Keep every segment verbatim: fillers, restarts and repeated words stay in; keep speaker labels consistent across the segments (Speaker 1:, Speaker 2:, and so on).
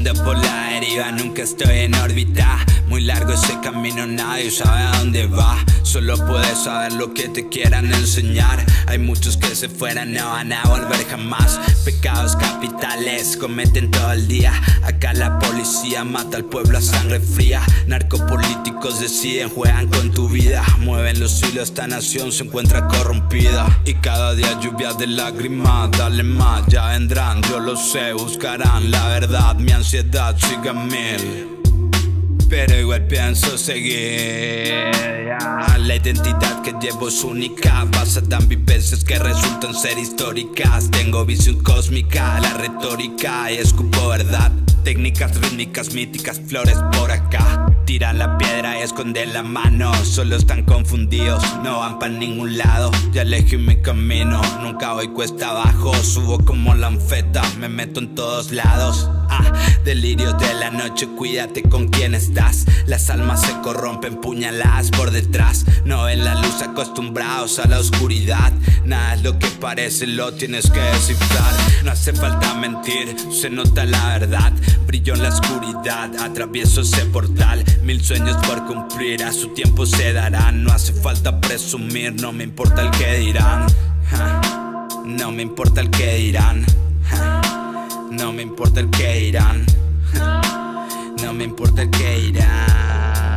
Speaker 1: Ando por la deriva, nunca estoy en órbita. Muy largo ese camino, nadie sabe a dónde va. Solo puedes saber lo que te quieran enseñar. Hay muchos que se fueran, no van a volver jamás. Pecados capitales cometen todo el día. Acá la policía mata al pueblo a sangre fría. Narcopolíticos deciden, juegan con tu vida. Mueven los hilos, esta nación se encuentra corrompida. Y cada día lluvia de lágrimas, dale más, ya vendrán, yo lo sé, buscarán la verdad. Mi ansiedad sigue a mil, pero igual pienso seguir. La identidad que llevo es única, basada en vivencias que resultan ser históricas. Tengo visión cósmica, la retórica y escupo verdad. Técnicas rítmicas, míticas, flores por acá. Tiran la piedra y esconden la mano. Solo están confundidos, no van para ningún lado. Ya elegí mi camino, nunca voy cuesta abajo. Subo como la anfeta, me meto en todos lados. Ah, delirios de la noche, cuídate con quién estás. Las almas se corrompen, puñaladas por detrás. No ven la luz, acostumbrados a la oscuridad. Nada es lo que parece, lo tienes que descifrar. No hace falta mentir, se nota la verdad. Brillo en la oscuridad, atravieso ese portal. Mil sueños por cumplir, a su tiempo se darán. No hace falta presumir, no me importa el que dirán. Ja, no me importa el que dirán. Ja, no me importa el que dirán. Ja, no me importa el que dirán.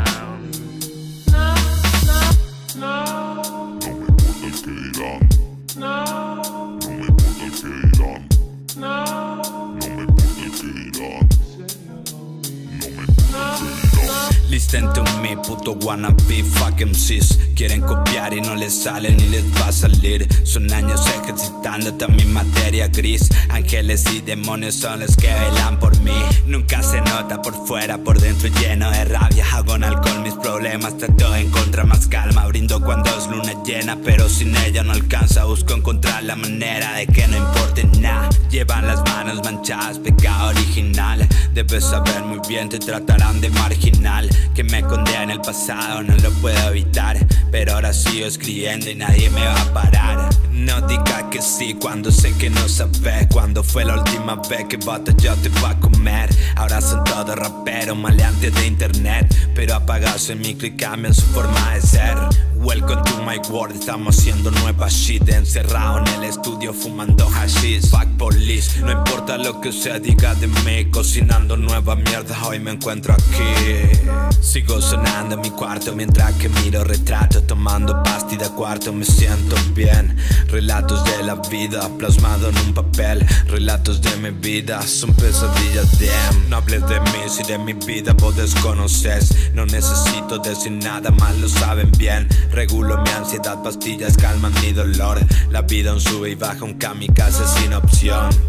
Speaker 2: No me importa el que dirán. No me importa el que dirán. No me importa el que dirán. No me importa el que dirán.
Speaker 1: Listen to me, puto wannabe, fuck M Cs. Quieren copiar y no les sale ni les va a salir. Son años ejercitando también materia gris. Ángeles y demonios son los que velan por mí. Nunca se nota por fuera, por dentro lleno de rabia. Agonal con mis problemas, trato de encontrar más calma. Brindo cuando es luna llena, pero sin ella no alcanza. Busco encontrar la manera de que no importe nada. Llevan las manos manchadas, pecado original. Debes saber muy bien, te tratarán de marginal. Que me condena en el pasado, no lo puedo evitar. Pero ahora sigo escribiendo y nadie me va a parar. No diga que sí cuando sé que no sabes. Cuando fue la última vez que batallaste pa' comer. Ahora son todos raperos, maleantes de internet. Pero apagados el micro y cambian su forma de ser. Welcome to my world, estamos haciendo nueva shit. Encerrado en el estudio fumando hashish. Fuck police, no importa lo que se diga de mí. Cocinando nueva mierda, hoy me encuentro aquí. Sigo sonando en mi cuarto mientras que miro retratos. Tomando pastilla cuarto, me siento bien. Relatos de la vida, plasmado en un papel. Relatos de mi vida, son pesadillas, damn. No hables de mí si de mi vida vos desconoces. No necesito decir nada más, lo saben bien. Regulo mi ansiedad, pastillas calman mi dolor. La vida un sube y baja, un kamikaze sin opción.